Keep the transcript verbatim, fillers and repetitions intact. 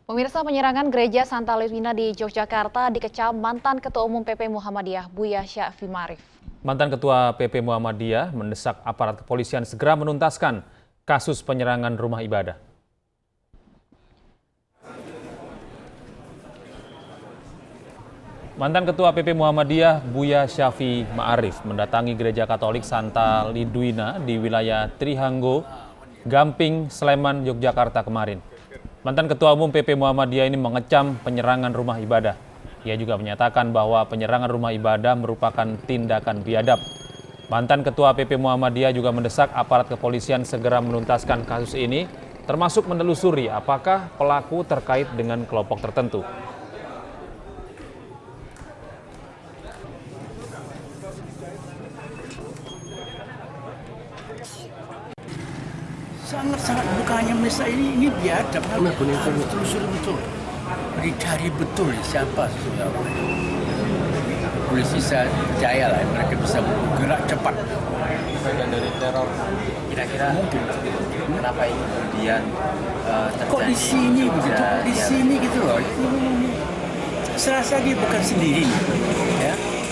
Pemirsa, penyerangan gereja Santa Lidwina di Yogyakarta dikecam mantan Ketua Umum P P Muhammadiyah Buya Syafiee Ma'arif. Mantan Ketua P P Muhammadiyah mendesak aparat kepolisian segera menuntaskan kasus penyerangan rumah ibadah. Mantan Ketua P P Muhammadiyah Buya Syafiee Ma'arif mendatangi Gereja Katolik Santa Lidwina di wilayah Trihanggo, Gamping, Sleman, Yogyakarta kemarin. Mantan Ketua Umum P P Muhammadiyah ini mengecam penyerangan rumah ibadah. Ia juga menyatakan bahwa penyerangan rumah ibadah merupakan tindakan biadab. Mantan Ketua P P Muhammadiyah juga mendesak aparat kepolisian segera menuntaskan kasus ini, termasuk menelusuri apakah pelaku terkait dengan kelompok tertentu. Sangat-sangat bukannya misalnya ini, ini biadab, harus telusuri betul, dicari betul siapa sebenarnya. Polisi saya percaya lah mereka bisa bergerak cepat. Bagian dari teror, kira-kira mungkin kenapa ini kemudian uh, terjadi? Kok di sini begitu, di sini gitu loh. Serasa dia bukan sendiri, ya.